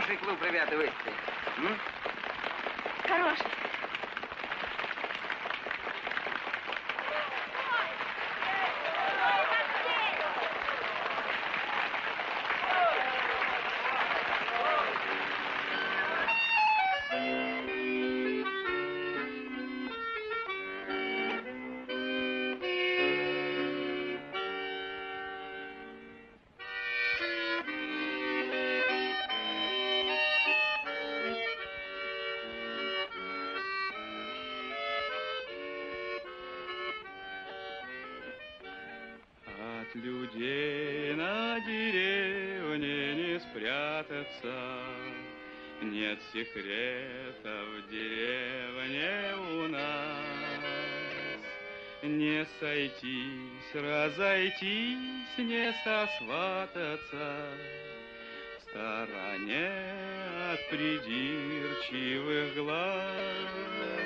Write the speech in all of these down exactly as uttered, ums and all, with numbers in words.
Хороший клуб, ребята, выставили. М? Хороший. От людей на деревне не спрятаться, нет секретов в деревне у нас. Не сойтись, разойтись, не сосвататься в стороне от придирчивых глаз.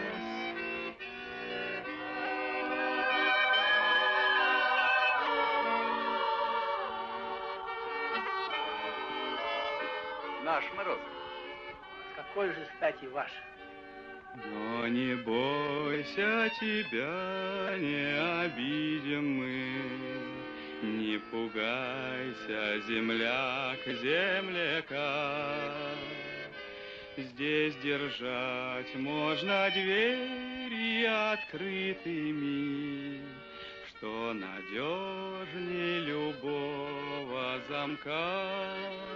Наш Мороз. С какой же стати ваш? Но не бойся, тебя не обидим мы, не пугайся, земляк, земляка. Здесь держать можно двери открытыми, что надежнее любого замка.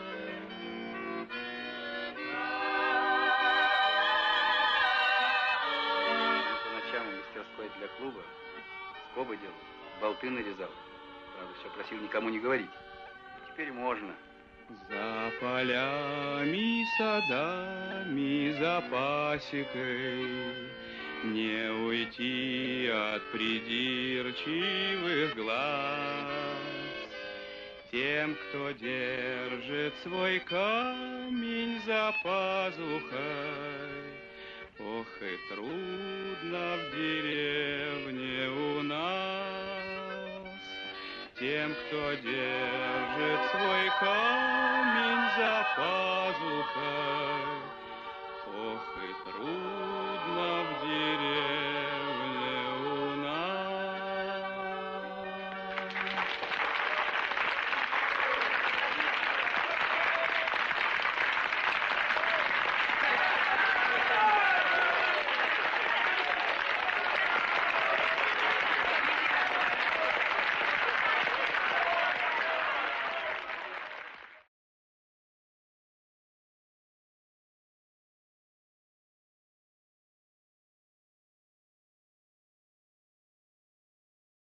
Для клуба скобы делал, болты нарезал. Правда, все просил никому не говорить. Теперь можно. За полями, садами, за пасекой не уйти от придирчивых глаз. Тем, кто держит свой камень за пазухой, ох, и трудно в деревне у нас. Тем, кто держит свой камень за пазухой, ох, и трудно в деревне.